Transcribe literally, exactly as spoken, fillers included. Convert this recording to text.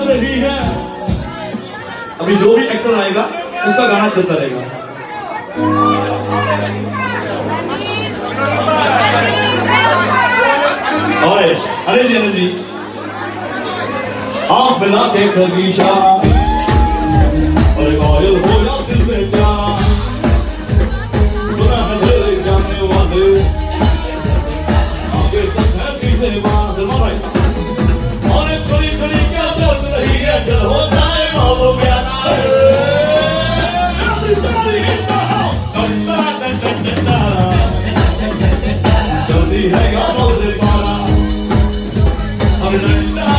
रही है। अभी जो भी एक्टर आएगा उसका गाना चलता रहेगा। अरे जी अनिल जी, आप मिला के खगीशा और कायल हो या दिल में क्या, सुना है दिल जाने वाले आपके साथ है पीछे बात भाई। और एक खड़ी खड़ी क्या सोच रही है, जल हो जाए बाबू क्या जल्दी है गानों से पारा।